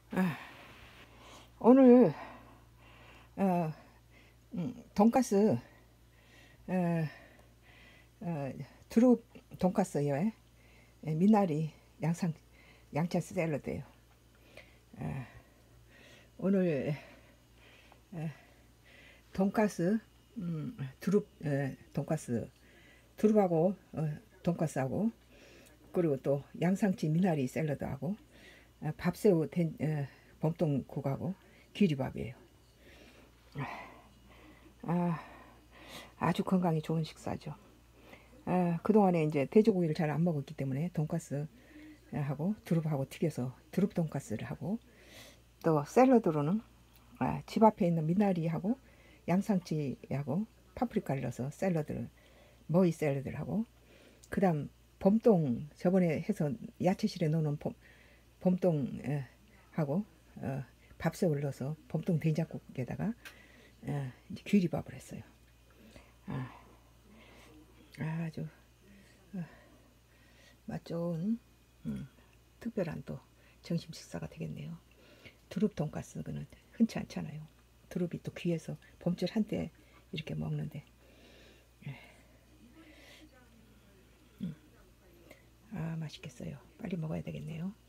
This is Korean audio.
아, 오늘 돈가스 어, 어, 두릅 돈가스요. 미나리 양차 샐러드예요. 오늘 돈가스 두릅 돈가스 두릅하고 돈가스하고 그리고 또 양상치 미나리 샐러드하고 밥새우 범동국하고 기리밥이에요. 아, 아주 건강에 좋은 식사죠. 그동안에 이제 돼지고기를 잘 안 먹었기 때문에 돈가스 하고 두릅하고 튀겨서 두릅 돈가스를 하고 또 샐러드로는 집 앞에 있는 미나리하고 양상치하고 파프리카를 넣어서 샐러드를 머위 샐러드를 하고 그다음 봄동 저번에 해서 야채실에 넣어놓은 봄동 하고 밥새우를 넣어서 봄동 된장국에다가 이제 귀리밥을 했어요. 아주 맛 좋은 특별한 또 점심 식사가 되겠네요. 두릅 돈가스는 흔치 않잖아요. 두릅이 또 귀해서 봄철 한때 이렇게 먹는데 맛있겠어요. 빨리 먹어야 되겠네요.